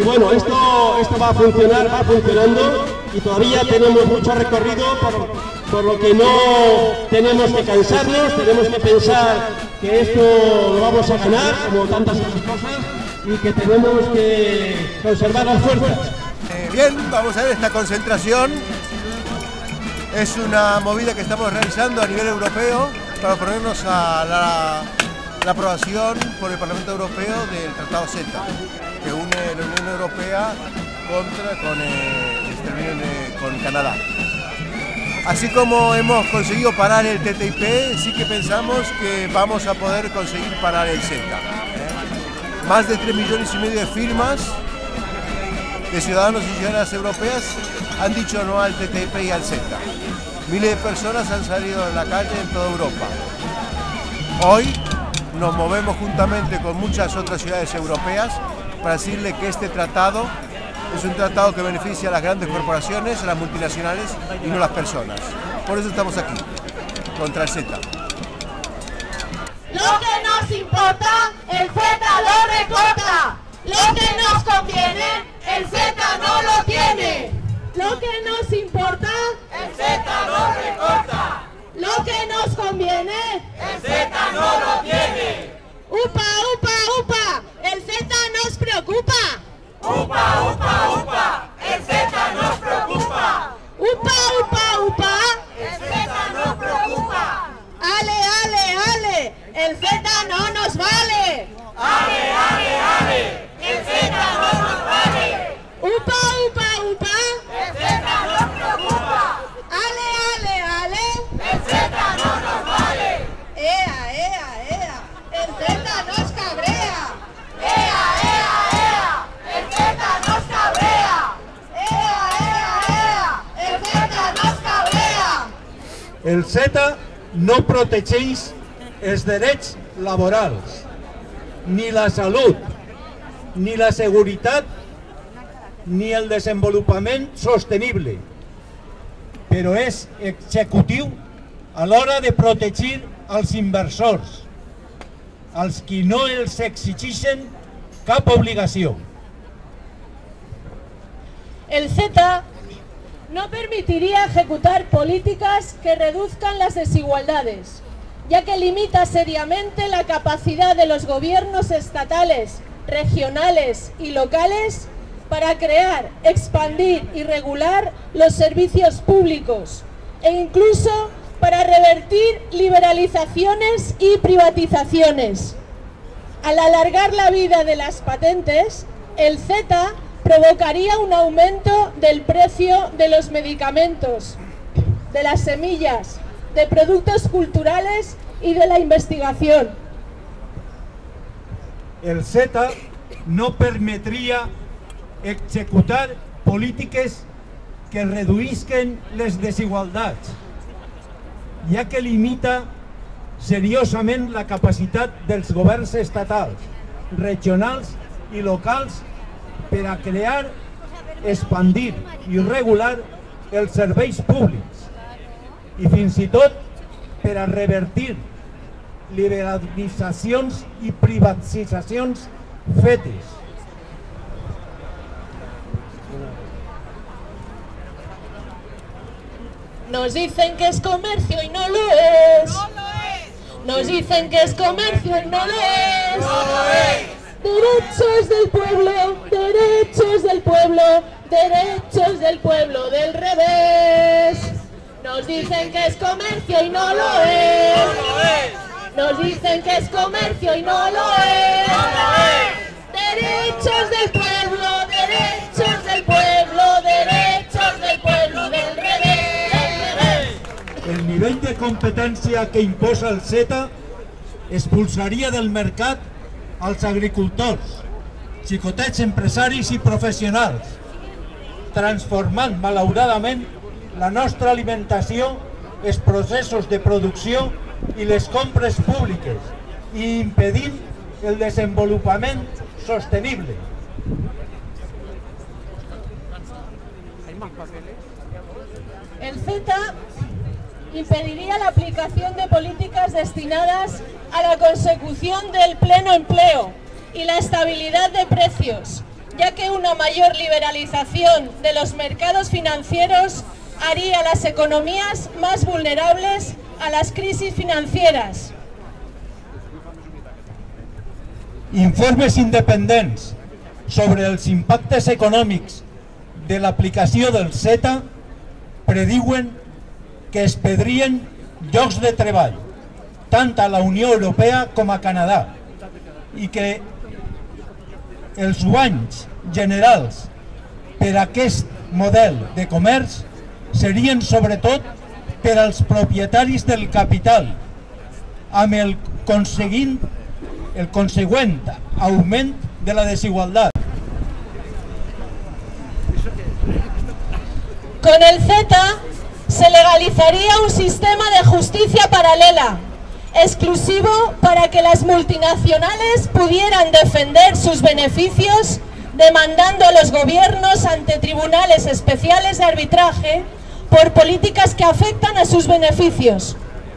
Y bueno, esto va a funcionar, va funcionando y todavía tenemos mucho recorrido, por lo que no tenemos que cansarnos, tenemos que pensar que esto lo vamos a ganar, como tantas otras cosas, y que tenemos que conservar las fuerzas. Bien, vamos a ver esta concentración. Es una movida que estamos realizando a nivel europeo para oponernos a la aprobación por el Parlamento Europeo del Tratado CETA, que une la Unión Europea con Canadá. Así como hemos conseguido parar el TTIP, sí que pensamos que vamos a poder conseguir parar el CETA. Más de 3,5 millones de firmas de ciudadanos y ciudadanas europeas han dicho no al TTIP y al CETA. Miles de personas han salido a la calle en toda Europa. Hoy nos movemos juntamente con muchas otras ciudades europeas para decirle que este tratado es un tratado que beneficia a las grandes corporaciones, a las multinacionales y no a las personas. Por eso estamos aquí, contra el CETA. Lo que nos importa, el CETA lo recorta. Lo que nos conviene, el CETA no lo tiene. Lo que nos importa, el CETA lo recorta. Lo que nos conviene, el CETA no lo tiene. ¡Upa, upa, upa! ¡El CETA nos preocupa! ¡Upa, upa, upa! ¡El CETA nos preocupa! ¡Upa, upa, upa! ¡El CETA nos preocupa! ¡Ale, ale, ale! ¡El CETA no nos vale! ¡Ale, ale, ale! ¡El CETA no nos vale! ¡Upa, upa, upa! ¡El CETA nos preocupa! ¡Ale, ale, ale! ¡El CETA no nos vale! ¡Ea, ea, ea! ¡El CETA nos cabrea! ¡Ea, ea, ea! ¡El CETA nos cabrea! ¡Ea, ea, ea! ¡El CETA nos cabrea! El CETA no protegeix els drets laborals, ni la salut, ni la seguretat, ni el desenvolupament sostenible, però és executiu a l'hora de protegir els inversors, als qui no els exigeixen cap obligació. El CETA no permitiría ejecutar políticas que reduzcan las desigualdades, ya que limita seriamente la capacidad de los gobiernos estatales, regionales y locales para crear, expandir y regular los servicios públicos e incluso para revertir liberalizaciones y privatizaciones. Al alargar la vida de las patentes, el CETA provocaría un aumento del precio de los medicamentos, de las semillas, de productos culturales y de la investigación. El CETA no permetria executar polítiques que reduïsquen les desigualdats, ja que limita seriosament la capacitat dels governs estatals, regionals i locals per a crear, expandir i regular els serveis públics i fins i tot per a revertir liberalitzacions i privatitzacions fetes. Nos dicen que es comercio y no lo es. Nos dicen que es comercio y no lo es. Derechos del pueblo, derechos del pueblo, derechos del pueblo del revés. Nos dicen que es comercio y no lo es. Nos dicen que es comercio y no lo es. Derechos del pueblo, derechos del pueblo, derechos del pueblo del revés. El nivell de competència que imposa el CETA expulsaria del mercat als agricultors, xicotets empresaris i professionals, transformant malauradament la nostra alimentació, els processos de producció i les compres públiques i impedint el desenvolupament sostenible. El CETA impediría la aplicación de políticas destinadas a la consecución del pleno empleo y la estabilidad de precios, ya que una mayor liberalización de los mercados financieros haría las economías más vulnerables a las crisis financieras. Informes independents sobre els impactes econòmics de l'aplicació del CETA prediuen que es perdrien llocs de treball, tant a la Unió Europea com a Canadà, i que els guanys generals per a aquest model de comerç serien sobretot per als propietaris del capital, amb el consegüent augment de la desigualdad. Con el CETA se legalizaría un sistema de justicia paralela, exclusivo para que las multinacionales pudieran defender sus beneficios demandando a los gobiernos ante tribunales especiales de arbitraje por políticas que afectan a sus beneficios.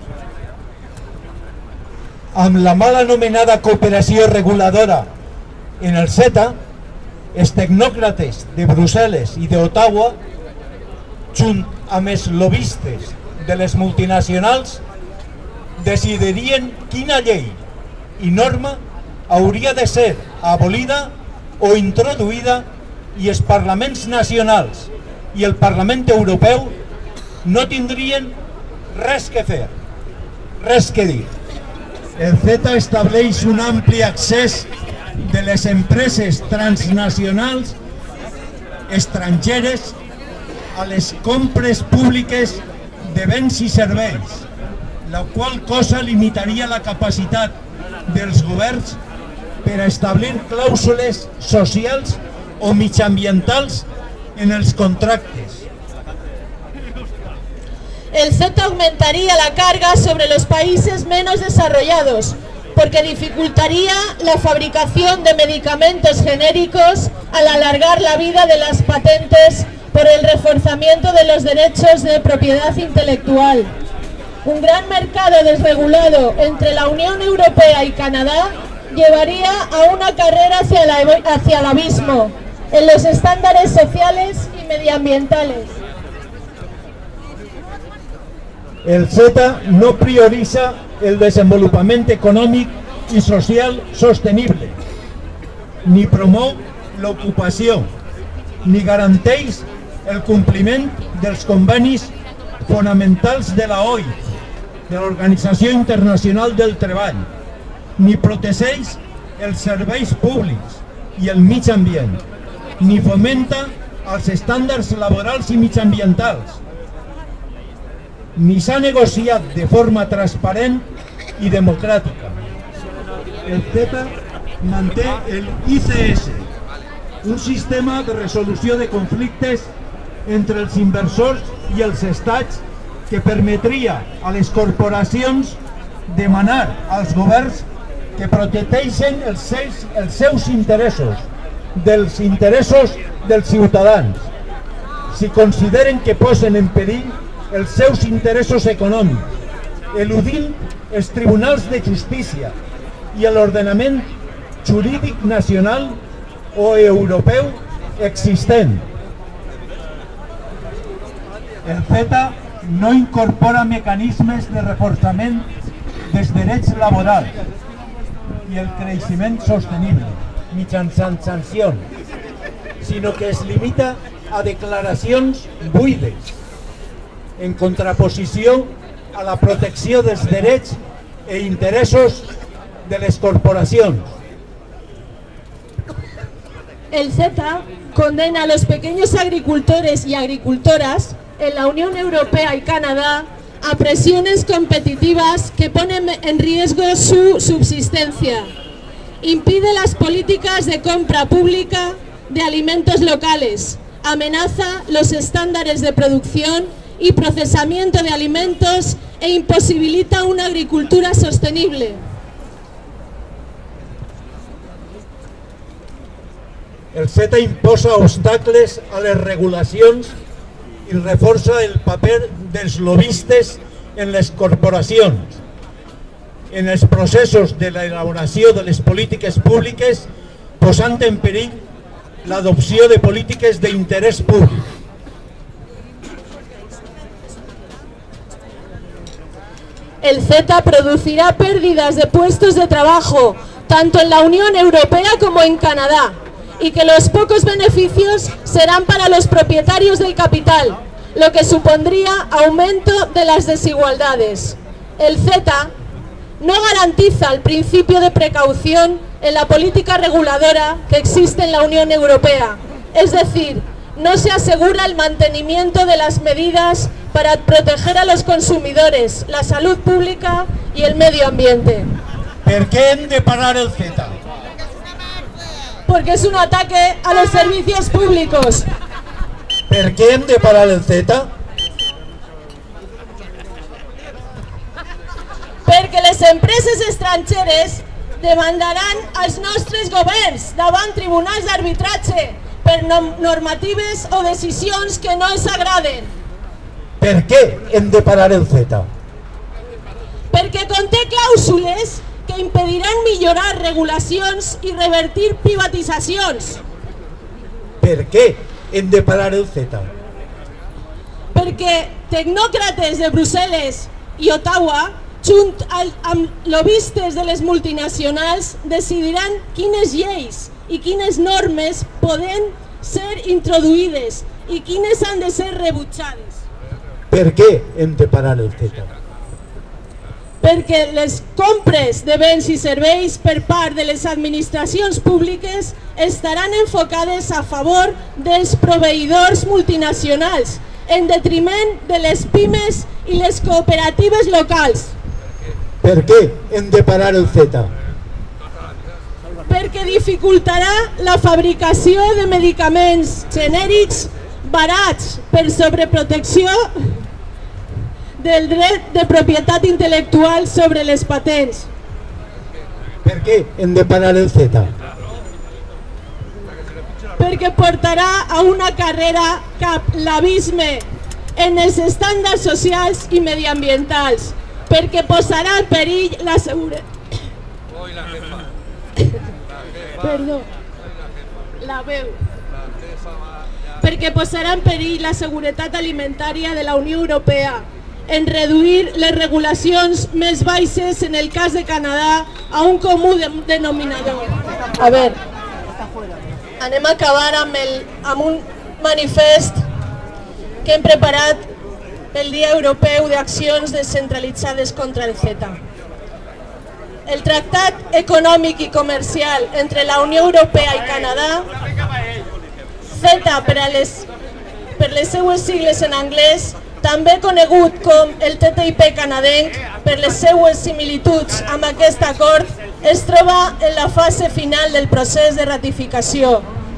Amb la mal anomenada cooperació reguladora en el CETA, els tecnòcrates de Brussel·les i d'Ottawa, junt amb els lobistes de les multinacionals, decidirien quina llei i norma hauria de ser abolida o introduïda i els parlaments nacionals i el Parlament Europeu no tindrien res que fer, res que dir. El CETA estableix un ampli accés de les empreses transnacionals estrangeres a les compres públiques de béns i serveis, la qual cosa limitaria la capacitat dels governs per a establir clàusules socials o mitjambientals en els contractes. El CETA aumentaría la carga sobre los países menos desarrollados, porque dificultaría la fabricación de medicamentos genéricos al alargar la vida de las patentes por el reforzamiento de los derechos de propiedad intelectual. Un gran mercado desregulado entre la Unión Europea y Canadá llevaría a una carrera hacia el abismo en los estándares sociales y medioambientales. El CETA no prioritza el desenvolupament econòmic i social sostenible, ni promou l'ocupació, ni garanteix el compliment dels convenis fonamentals de la OIT, de l'Organització Internacional del Treball, ni protegeix els serveis públics i el mig ambient, ni fomenta els estàndards laborals i mitjambientals, ni s'ha negociat de forma transparent i democràtica. El CETA manté el ICS, un sistema de resolució de conflictes entre els inversors i els estats que permetria a les corporacions demanar als governs que protegeixen els seus interessos, dels interessos dels ciutadans, si consideren que posen en perill els seus interessos econòmics, eludint els tribunals de justícia i l'ordenament jurídic nacional o europeu existent. El CETA no incorpora mecanismes de reforçament dels drets laborals i el creixement sostenible mitjançant sancions, sinó que es limita a declaracions buides, en contraposició a la protecció dels drets e interessos de les corporacions. El CETA condena a los pequeños agricultores y agricultoras en la Unión Europea y Canadá a presiones competitivas que ponen en riesgo su subsistencia. Impide las políticas de compra pública de alimentos locales, amenaza los estándares de producción y procesamiento de alimentos e imposibilita una agricultura sostenible. El CETA imposa obstacles a les regulacions i reforça el paper dels lobistes en les corporacions, en els processos de l'elaboració de les polítiques públiques, posant en perill l'adopció de polítiques d'interès públic. El CETA producirá pérdidas de puestos de trabajo, tanto en la Unión Europea como en Canadá, y que los pocos beneficios serán para los propietarios del capital, lo que supondría aumento de las desigualdades. El CETA no garantiza el principio de precaución en la política reguladora que existe en la Unión Europea, es decir, no se asegura el mantenimiento de las medidas para proteger a los consumidores, la salud pública y el medio ambiente. Per què hem de parar el CETA? Porque es un ataque a los servicios públicos. Per què hem de parar el CETA? Perquè les empreses estrangeres demandaran als nostres governs davant tribunals d'arbitratge per normatives o decisions que no els agraden. Per què hem de parar el CETA? Perquè conté clàusules que impediran millorar regulacions i revertir privatitzacions. Per què hem de parar el CETA? Perquè tecnòcrates de Brussel·les i Ottawa, junt amb lobistes de les multinacionals, decidiran quines lleis i quines normes poden ser introduïdes i quines han de ser rebutjades. Per què hem de parar el CETA? Perquè les compres de béns i serveis per part de les administracions públiques estaran enfocades a favor dels proveïdors multinacionals, en detriment de les pimes i les cooperatives locals. Per què hem de parar el CETA? Perquè dificultarà la fabricació de medicaments genèrics barats per sobreprotecció del dret de propietat intel·lectual sobre les patents. Per què hem de parar el CETA? Perquè portarà a una carrera cap l'abisme en els estàndards socials i mediambientals, perquè posarà en perill la seguretat. Perdó, la veu. Perquè posarà en perill la seguretat alimentària de la Unió Europea, en reduir les regulacions més baixes en el cas de Canadà a un comú denominador. A veure, anem a acabar amb un manifest que hem preparat pel Dia Europeu d'Accions Descentralitzades contra el CETA. El Tractat Econòmic i Comercial entre la Unió Europea i Canadà, CETA per les seues sigles en anglès, també conegut com el TTIP canadenc per les seues similituds amb aquest acord, es troba en la fase final del procés de ratificació.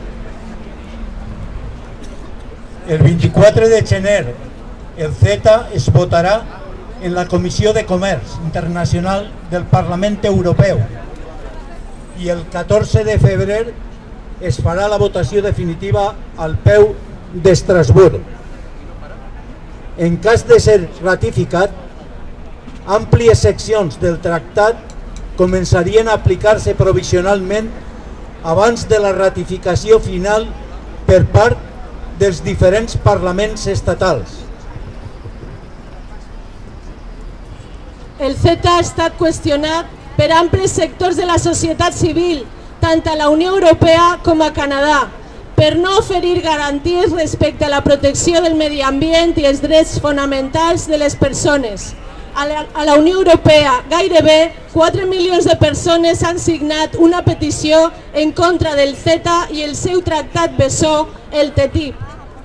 El 24 de gener el CETA es votarà en la Comissió de Comerç Internacional del Parlament Europeu i el 14 de febrer es farà la votació definitiva al peu d'Estrasburg. En cas de ser ratificat, àmplies seccions del tractat començarien a aplicar-se provisionalment abans de la ratificació final per part dels diferents parlaments estatals. El CETA ha estat qüestionat per amplis sectors de la societat civil, tant a la Unió Europea com a Canadà, per no oferir garanties respecte a la protecció del medi ambient i els drets fonamentals de les persones. A la Unió Europea, gairebé 4 milions de persones han signat una petició en contra del CETA i el seu tractat bessó, el TTIP.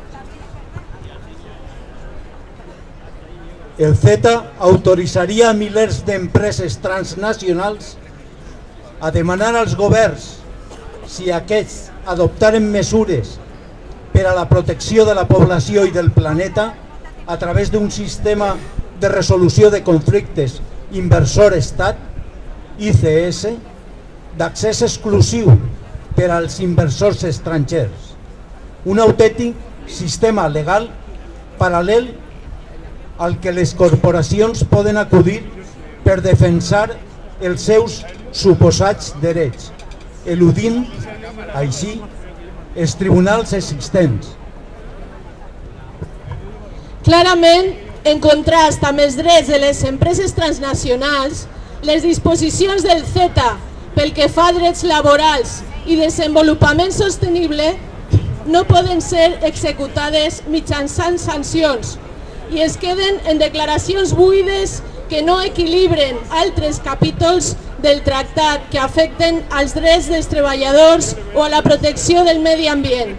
El CETA autoritzaria a milers d'empreses transnacionals a demanar als governs, si aquests adoptaren mesures per a la protecció de la població i del planeta a través d'un sistema de resolució de conflictes inversor-estat, ICS, d'accés exclusiu per als inversors estrangers. Un autèntic sistema legal paral·lel al que les corporacions poden acudir per defensar els seus suposats drets, eludint així els tribunals existents. Clarament, en contrast amb els drets de les empreses transnacionals, les disposicions del CETA pel que fa a drets laborals i desenvolupament sostenible no poden ser executades mitjançant sancions i es queden en declaracions buides que no equilibren altres capítols del tractat que afecten als drets dels treballadors o a la protecció del medi ambient.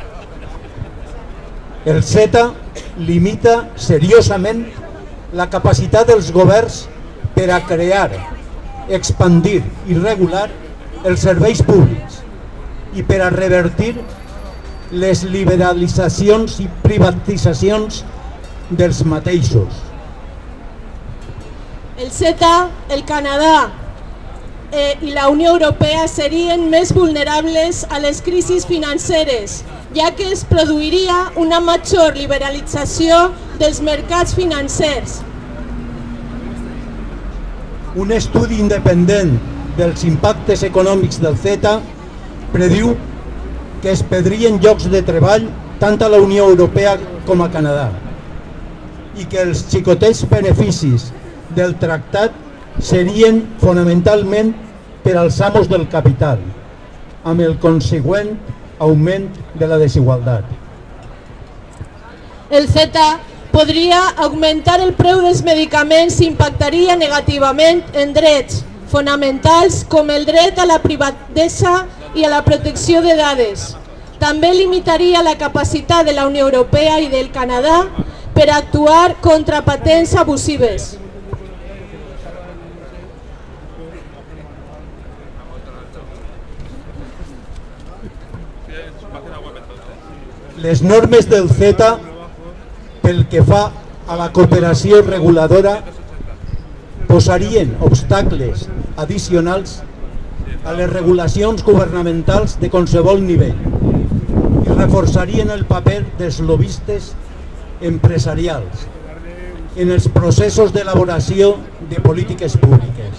El CETA limita seriosament la capacitat dels governs per a crear, expandir i regular els serveis públics i per a revertir les liberalitzacions i privatitzacions dels mateixos. El CETA, el Canadà i la Unió Europea serien més vulnerables a les crisis financeres, ja que es produiria una major liberalització dels mercats financers. Un estudi independent dels impactes econòmics del CETA prediu que es perdrien llocs de treball tant a la Unió Europea com a Canadà i que els xicotets beneficis del tractat serien fonamentalment per als amos del capital, amb el consegüent augment de la desigualtat. El CETA podria augmentar el preu dels medicaments i impactaria negativament en drets fonamentals com el dret a la privadesa i a la protecció de dades. També limitaria la capacitat de la Unió Europea i del Canadà per actuar contra patents abusives. Les normes del CETA pel que fa a la cooperació reguladora posarien obstacles addicionals a les regulacions governamentals de qualsevol nivell i reforçarien el paper dels lobbistes empresarials en els processos d'elaboració de polítiques públiques.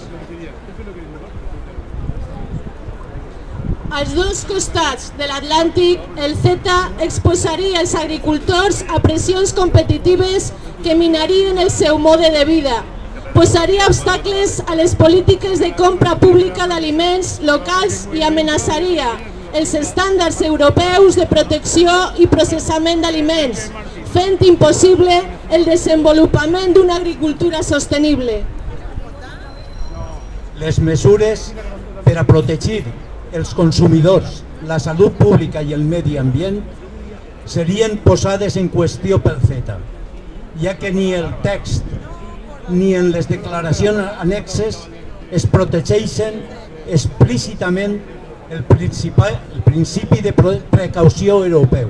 Als dos costats de l'Atlàntic, el CETA exposaria els agricultors a pressions competitives que minarien el seu mode de vida, posaria obstacles a les polítiques de compra pública d'aliments locals i amenaçaria els estàndards europeus de protecció i processament d'aliments, fent impossible el desenvolupament d'una agricultura sostenible. Les mesures per a protegir els consumidors, la salut pública i el medi ambient serien posades en qüestió pel CETA, ja que ni el text ni en les declaracions annexes es protegeixen explícitament el principi de precaució europeu.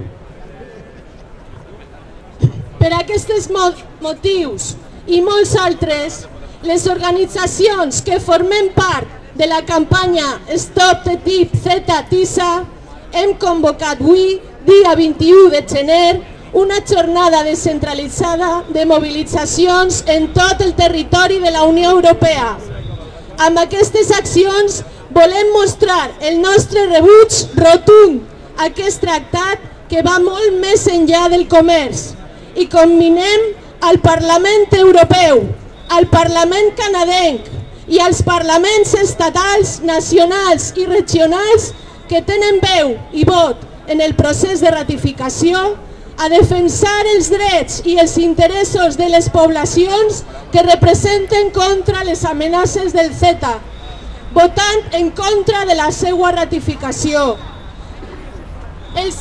Per aquests motius i molts altres, les organitzacions que formem part de la campanya Stop TTIP CETA-TISA hem convocat avui, dia 21 de gener, una jornada descentralitzada de mobilitzacions en tot el territori de la Unió Europea. Amb aquestes accions volem mostrar el nostre rebuig rotund a aquest tractat que va molt més enllà del comerç i combinem al Parlament Europeu, al Parlament canadenc i als parlaments estatals, nacionals i regionals que tenen veu i vot en el procés de ratificació a defensar els drets i els interessos de les poblacions que representen contra les amenaces del CETA, votant en contra de la seva ratificació. Els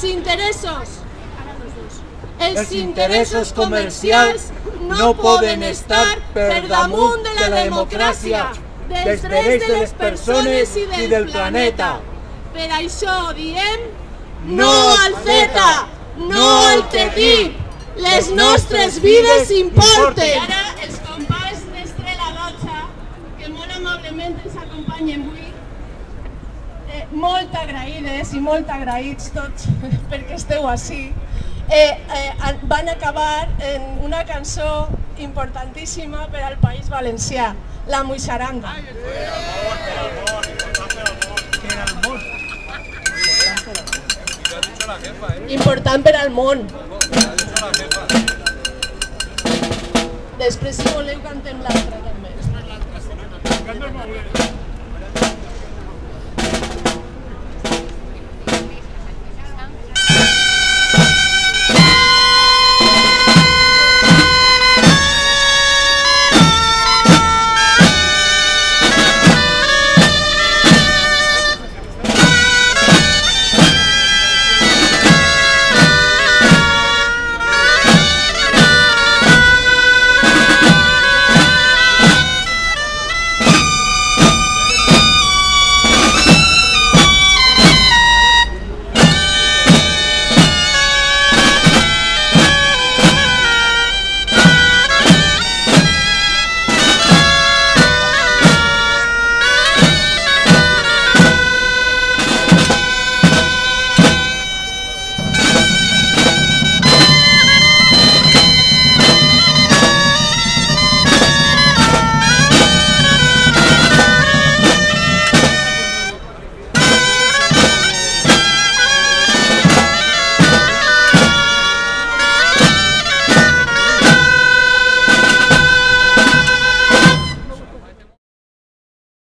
interessos comercials no poden estar per damunt de la democràcia, dels drets de les persones i del planeta. Per això diem no al CETA, no al TTIP, les nostres vides importen. I ara els companys d'Estrella 12, que molt amablement ens acompanyen avui, molt agraïdes i molt agraïts tots perquè esteu ací, van acabar en una cançó importantíssima per al País Valencià, la Muixaranga. Que era el most. important per al món. Després, si voleu, cantem l'altra també.